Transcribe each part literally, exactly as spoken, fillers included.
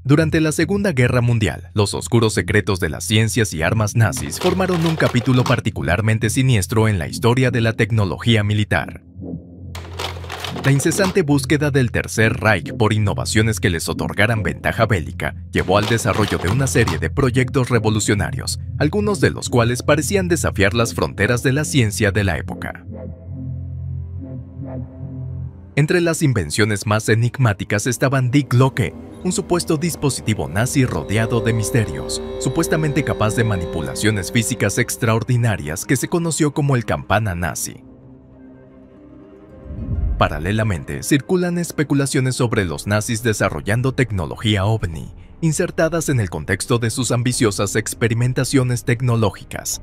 Durante la Segunda Guerra Mundial, los oscuros secretos de las ciencias y armas nazis formaron un capítulo particularmente siniestro en la historia de la tecnología militar. La incesante búsqueda del Tercer Reich por innovaciones que les otorgaran ventaja bélica llevó al desarrollo de una serie de proyectos revolucionarios, algunos de los cuales parecían desafiar las fronteras de la ciencia de la época. Entre las invenciones más enigmáticas estaban Die Glocke, un supuesto dispositivo nazi rodeado de misterios, supuestamente capaz de manipulaciones físicas extraordinarias que se conoció como el campana nazi. Paralelamente, circulan especulaciones sobre los nazis desarrollando tecnología ovni, insertadas en el contexto de sus ambiciosas experimentaciones tecnológicas.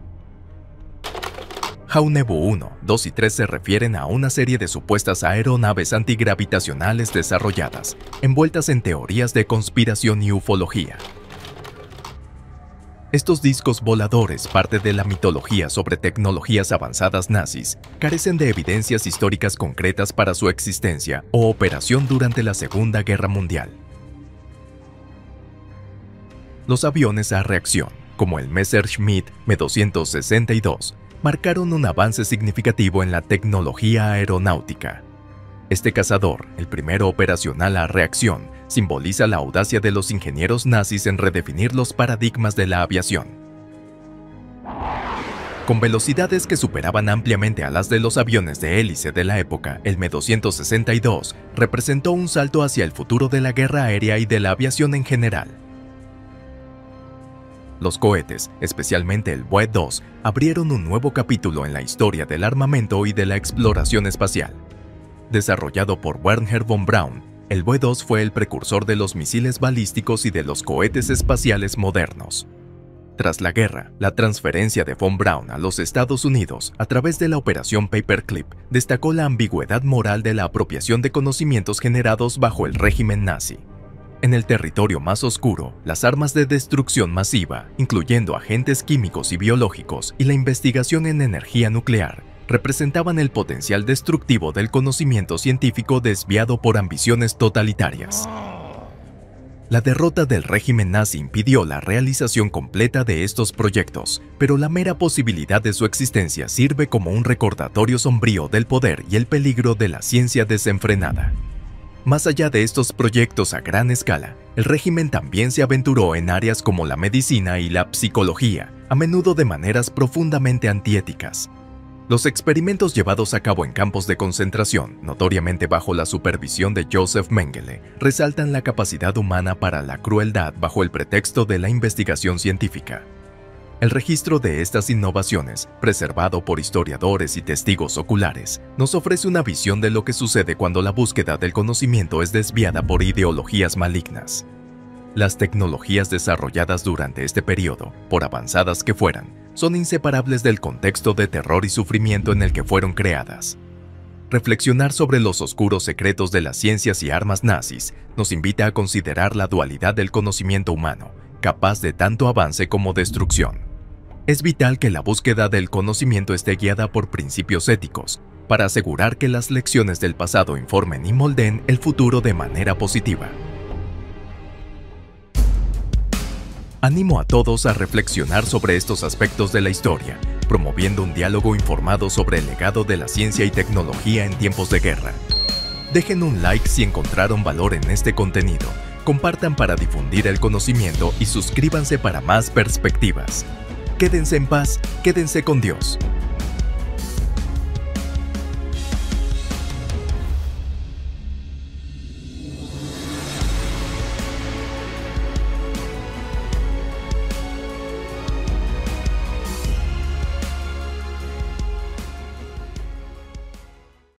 Haunebu uno, dos y tres se refieren a una serie de supuestas aeronaves antigravitacionales desarrolladas, envueltas en teorías de conspiración y ufología. Estos discos voladores, parte de la mitología sobre tecnologías avanzadas nazis, carecen de evidencias históricas concretas para su existencia o operación durante la Segunda Guerra Mundial. Los aviones a reacción, como el Messerschmitt M doscientos sesenta y dos, marcaron un avance significativo en la tecnología aeronáutica. Este cazador, el primero operacional a reacción, simboliza la audacia de los ingenieros nazis en redefinir los paradigmas de la aviación. Con velocidades que superaban ampliamente a las de los aviones de hélice de la época, el M doscientos sesenta y dos representó un salto hacia el futuro de la guerra aérea y de la aviación en general. Los cohetes, especialmente el V dos, abrieron un nuevo capítulo en la historia del armamento y de la exploración espacial. Desarrollado por Wernher von Braun, el V dos fue el precursor de los misiles balísticos y de los cohetes espaciales modernos. Tras la guerra, la transferencia de von Braun a los Estados Unidos a través de la Operación Paperclip destacó la ambigüedad moral de la apropiación de conocimientos generados bajo el régimen nazi. En el territorio más oscuro, las armas de destrucción masiva, incluyendo agentes químicos y biológicos y la investigación en energía nuclear, representaban el potencial destructivo del conocimiento científico desviado por ambiciones totalitarias. La derrota del régimen nazi impidió la realización completa de estos proyectos, pero la mera posibilidad de su existencia sirve como un recordatorio sombrío del poder y el peligro de la ciencia desenfrenada. Más allá de estos proyectos a gran escala, el régimen también se aventuró en áreas como la medicina y la psicología, a menudo de maneras profundamente antiéticas. Los experimentos llevados a cabo en campos de concentración, notoriamente bajo la supervisión de Joseph Mengele, resaltan la capacidad humana para la crueldad bajo el pretexto de la investigación científica. El registro de estas innovaciones, preservado por historiadores y testigos oculares, nos ofrece una visión de lo que sucede cuando la búsqueda del conocimiento es desviada por ideologías malignas. Las tecnologías desarrolladas durante este periodo, por avanzadas que fueran, son inseparables del contexto de terror y sufrimiento en el que fueron creadas. Reflexionar sobre los oscuros secretos de las ciencias y armas nazis nos invita a considerar la dualidad del conocimiento humano, capaz de tanto avance como destrucción. Es vital que la búsqueda del conocimiento esté guiada por principios éticos, para asegurar que las lecciones del pasado informen y moldeen el futuro de manera positiva. Animo a todos a reflexionar sobre estos aspectos de la historia, promoviendo un diálogo informado sobre el legado de la ciencia y tecnología en tiempos de guerra. Dejen un like si encontraron valor en este contenido, compartan para difundir el conocimiento y suscríbanse para más perspectivas. Quédense en paz, quédense con Dios.